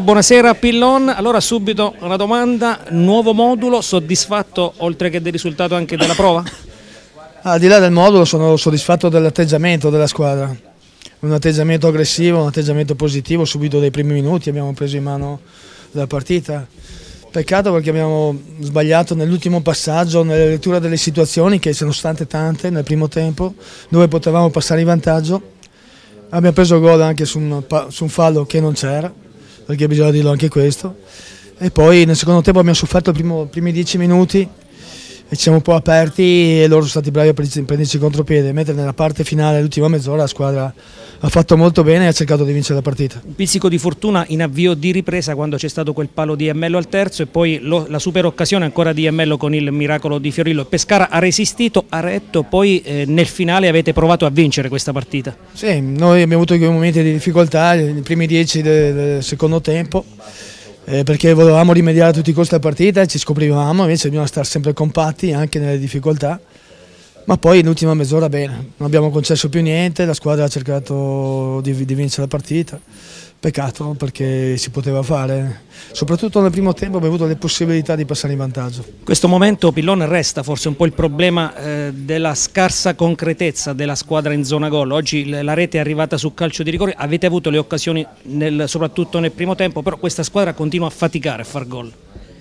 Buonasera Pillon, allora subito una domanda, nuovo modulo, soddisfatto oltre che del risultato anche della prova? Al di là del modulo sono soddisfatto dell'atteggiamento della squadra, un atteggiamento aggressivo, un atteggiamento positivo, subito dai primi minuti abbiamo preso in mano la partita. Peccato perché abbiamo sbagliato nell'ultimo passaggio, nella lettura delle situazioni che sono state tante nel primo tempo, dove potevamo passare in vantaggio. Abbiamo preso gol anche su un fallo che non c'era, perché bisogna dirlo anche questo. E poi nel secondo tempo abbiamo sofferto i primi 10 minuti e ci siamo un po' aperti e loro sono stati bravi a prenderci contropiede, mentre nella parte finale, l'ultima mezz'ora, la squadra ha fatto molto bene e ha cercato di vincere la partita. Un pizzico di fortuna in avvio di ripresa quando c'è stato quel palo di Emmello al terzo e poi la super occasione ancora di Emmello con il miracolo di Fiorillo. Pescara ha resistito, ha retto, poi nel finale avete provato a vincere questa partita. Sì, noi abbiamo avuto quei momenti di difficoltà, i primi 10 del secondo tempo, perché volevamo rimediare a tutti i costi la partita e ci scoprivamo, invece bisogna stare sempre compatti anche nelle difficoltà. Ma poi l'ultima mezz'ora bene, non abbiamo concesso più niente, la squadra ha cercato di vincere la partita, peccato perché si poteva fare, soprattutto nel primo tempo abbiamo avuto le possibilità di passare in vantaggio. In questo momento Pillon resta forse un po' il problema della scarsa concretezza della squadra in zona gol, oggi la rete è arrivata su calcio di rigore, avete avuto le occasioni soprattutto nel primo tempo, però questa squadra continua a faticare a far gol.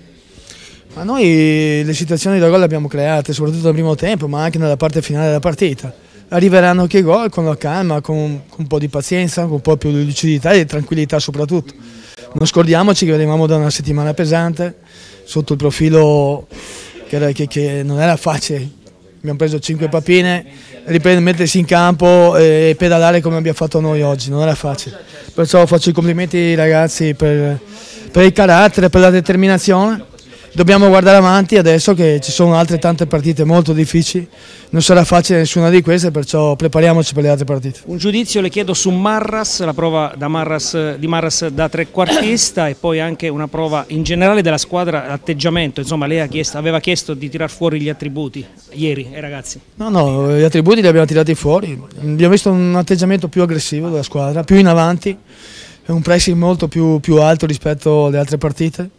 Ma noi le situazioni da gol le abbiamo create, soprattutto nel primo tempo, ma anche nella parte finale della partita. Arriveranno anche i gol con la calma, con un po' di pazienza, con un po' più di lucidità e di tranquillità soprattutto. Non scordiamoci che venivamo da una settimana pesante, sotto il profilo che non era facile. Abbiamo preso 5 papine, mettersi in campo e pedalare come abbiamo fatto noi oggi, non era facile. Perciò faccio i complimenti ai ragazzi per il carattere, per la determinazione. Dobbiamo guardare avanti adesso che ci sono altre tante partite molto difficili, non sarà facile nessuna di queste, perciò prepariamoci per le altre partite. Un giudizio le chiedo su Marras, la prova di Marras da trequartista e poi anche una prova in generale della squadra, l'atteggiamento, insomma lei aveva chiesto di tirar fuori gli attributi ieri ai ragazzi. No, gli attributi li abbiamo tirati fuori, abbiamo visto un atteggiamento più aggressivo della squadra, più in avanti, un pressing molto più alto rispetto alle altre partite.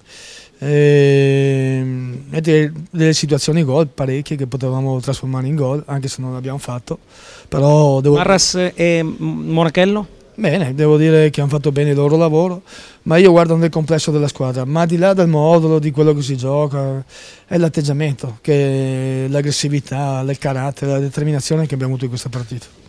E delle situazioni gol parecchie che potevamo trasformare in gol anche se non l'abbiamo fatto, però Marras e Monachello? Bene, devo dire che hanno fatto bene il loro lavoro, ma io guardo nel complesso della squadra, ma di là del modulo, di quello che si gioca, è l'atteggiamento, l'aggressività, il carattere, la determinazione che abbiamo avuto in questa partita.